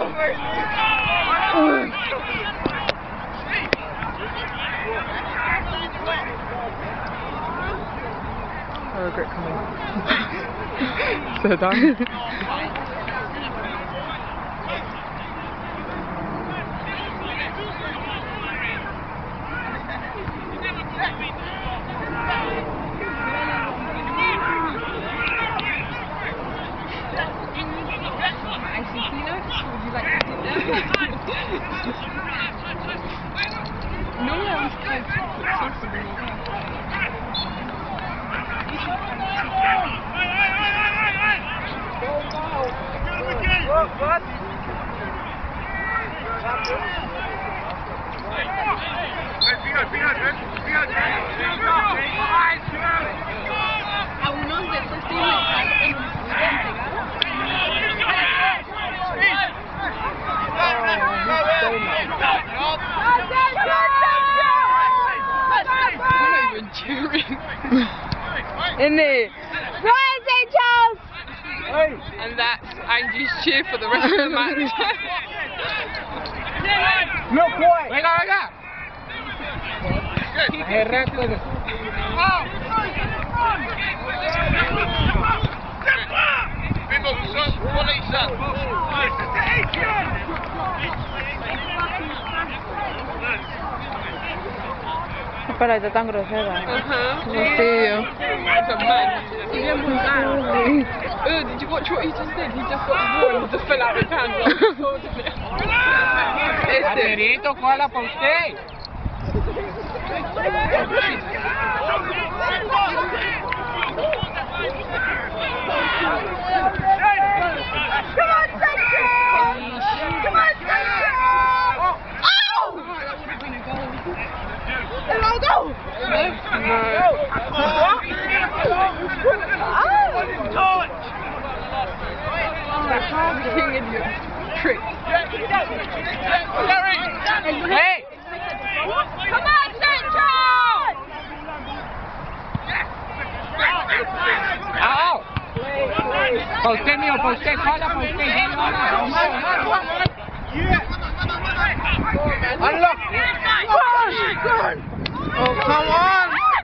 I regret coming. So done. In there. Ryan St. Charles! And that's Angie's cheer for the rest of the match. Look, boy! Venga, venga! Espera, está tan grosera. Uh-huh. Fastidio. It's a man. Did you watch what he just did? He just got warned to fill out his hands like he told him it. Acerito, cola para usted. King idiot. Trick. Hey! Come on, Central! ¡Au! Pa' usted mío, pa' usted, cola pa' usted. Unlock! Oh, come on!